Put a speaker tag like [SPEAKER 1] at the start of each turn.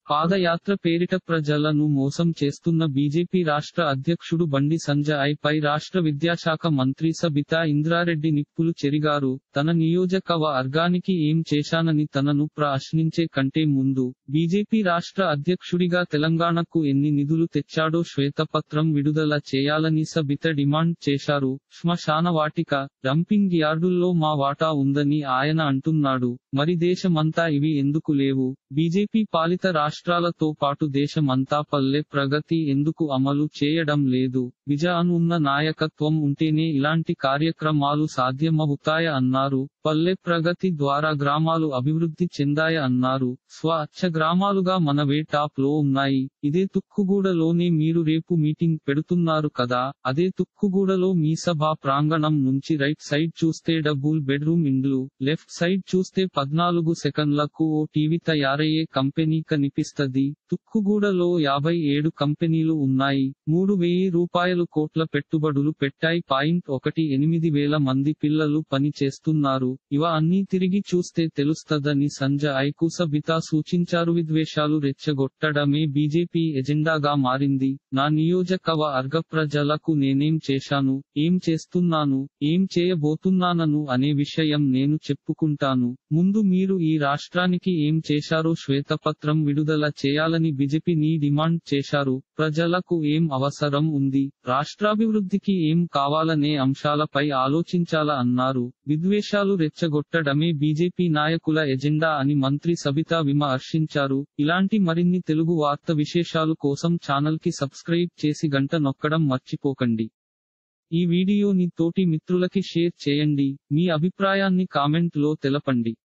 [SPEAKER 1] పాదయాత్ర పేరిట ప్రజలను మోసం చేస్తున్న బీజేపీ రాష్ట్ర అధ్యక్షుడు బండి సంజయ్ పై రాష్ట్ర విద్యాశాఖ మంత్రి సబితా ఇంద్రారెడ్డి నిప్పులు చెరిగారు. తన నియోజకవర్గానికి ఏం చేశానని తనను ప్రశ్నించే కంటే ముందు, బీజేపీ రాష్ట్ర అధ్యక్షుడిగా తెలంగాణకు ఎన్ని నిధులు తెచ్చాడో శ్వేతపత్రం విడుదల చేయాలని సబిత డిమాండ్ చేశారు. శ్మశాన వాటిక, డంపింగ్ యార్డుల్లో మా వాటా ఉందని ఆయన అంటున్నాడు. మరి దేశమంతా ఇవి ఎందుకు లేవు? బీజేపీ పాలిత రాష్ట్రాలతో పాటు దేశమంతా పల్లె ప్రగతి ఎందుకు అమలు చేయడం లేదు? విజన్ ఉన్న నాయకత్వం ఉంటేనే ఇలాంటి కార్యక్రమాలు సాధ్యమవుతాయ అన్నారు. పల్లె ప్రగతి ద్వారా గ్రామాలు అభివృద్ధి చెందాయ అన్నారు. స్వచ్ఛ గ్రామాలుగా మనవే టాప్ లో ఉన్నాయి. ఇదే తుక్కుగూడలోనే మీరు రేపు మీటింగ్ పెడుతున్నారు కదా, అదే తుక్కుగూడలో మీ సభా ప్రాంగణం నుంచి రైట్ సైడ్ చూస్తే డబుల్ బెడ్రూమ్ ఇండ్లు, లెఫ్ట్ సైడ్ చూస్తే 14 సెకన్లకు ఓ టీవీ తయారయ్యే కంపెనీ కనిపిస్తది. తుక్కుగూడలో 57 కంపెనీలు ఉన్నాయి. 3,000 కోట్ల పెట్టుబడులు పెట్టాయి. 1.8 మంది పిల్లలు పని చేస్తున్నారు. ఇవ అన్నీ తిరిగి చూస్తే తెలుస్తదని సంజయ్ కు సబితా సూచించారు. విద్వేషాలు రెచ్చగొట్టడమే బీజేపీ ఎజెండాగా మారింది. నా నియోజకవర్గ ప్రజలకు నేనేం చేశాను, ఏం చేస్తున్నాను, ఏం చేయబోతున్నానను అనే విషయం నేను చెప్పుకుంటాను. ముందు మీరు ఈ రాష్ట్రానికి ఏం చేశారో శ్వేతపత్రం విడుదల చేయాలని బీజేపీని డిమాండ్ చేశారు. ప్రజలకు ఏం అవసరం ఉంది, రాష్ట్రాభివృద్ధికి ఏం కావాలనే అంశాలపై ఆలోచించాలా అన్నారు. విద్వేషాలు రెచ్చగొట్టడమే బీజేపీ నాయకుల ఎజెండా అని మంత్రి సబితా విమర్శించారు. ఇలాంటి మరిన్ని తెలుగు వార్త విశేషాలు కోసం ఛానల్ కి సబ్స్క్రైబ్ చేసి గంట నొక్కడం మర్చిపోకండి. ఈ వీడియోని తోటి మిత్రులకి షేర్ చేయండి. మీ అభిప్రాయాన్ని కామెంట్ లో తెలపండి.